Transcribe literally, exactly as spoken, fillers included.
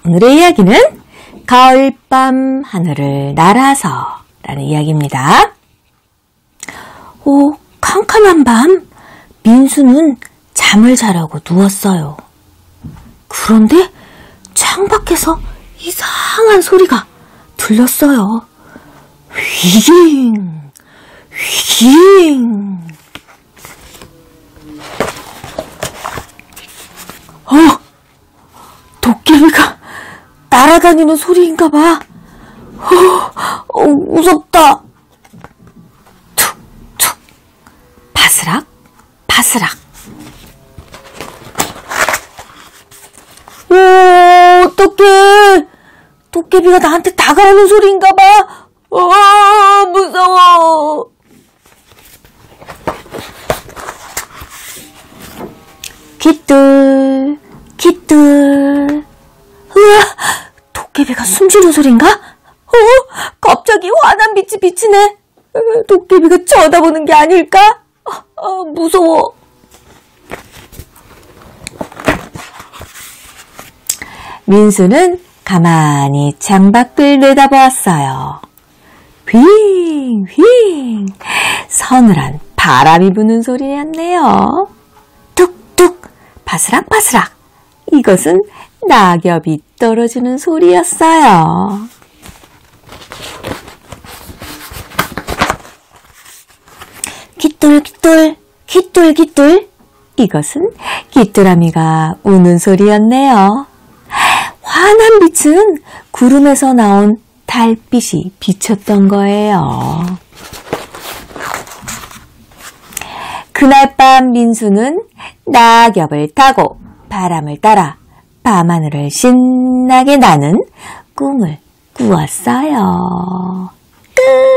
오늘의 이야기는 가을밤 하늘을 날아서 라는 이야기입니다. 오, 캄캄한 밤, 민수는 잠을 자려고 누웠어요. 그런데 창밖에서 이상한 소리가 들렸어요. 휘깅, 휘깅. 어, 도깨비가 날아다니는 소리인가 봐. 어, 어, 무섭다. 툭, 툭. 바스락, 바스락. 오, 어떡해. 도깨비가 나한테 다가오는 소리인가 봐. 어, 무서워. 깃들, 깃들. 우와, 도깨비가 숨쉬는 소린가? 어, 갑자기 환한 빛이 비치네. 도깨비가 쳐다보는 게 아닐까? 아, 아, 무서워. 민수는 가만히 창밖을 내다보았어요. 휘잉, 휘잉. 서늘한 바람이 부는 소리였네요. 뚝뚝, 바스락, 바스락. 이것은 낙엽이 떨어지는 소리였어요. 깃돌, 깃돌, 깃돌, 깃돌. 이것은 귀뚜라미가 우는 소리였네요. 환한 빛은 구름에서 나온 달빛이 비쳤던 거예요. 그날 밤 민수는 낙엽을 타고 바람을 따라 밤하늘을 신나게 나는 꿈을 꾸었어요. 끝!